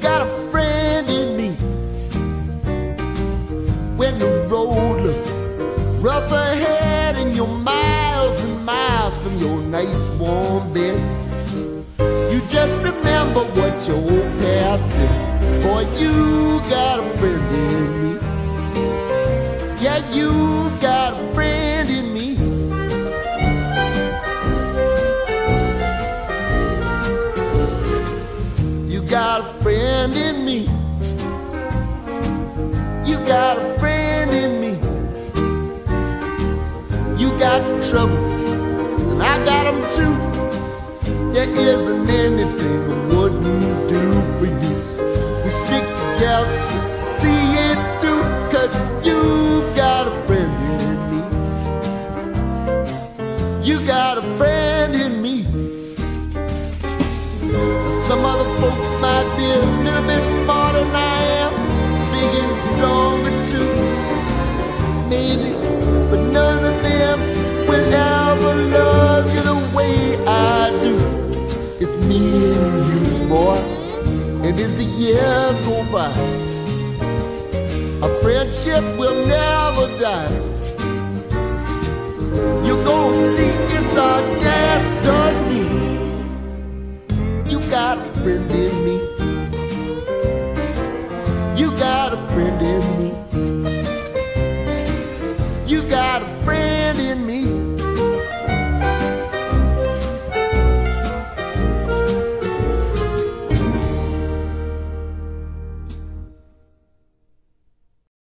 got a friend in me. When the road looks rough ahead and you're miles and miles from your nice warm bed, you just remember what your old past said. Boy, you got a friend in me. Yeah, you got a friend in me. You got a friend in me. You got a friend in me. You got trouble, and I got them too. There isn't anything I wouldn't do for you. We stick together, see it through, 'cause you've got a friend in me. You got a friend in me. Some other folks might be a little bit smarter than I am, big and stronger too, maybe, but none of them will ever love you the way I do. It's me and you, boy, and as the years go by, our friendship will never die. You're gonna see it's our destiny. You got a friend in me. You got a friend in me.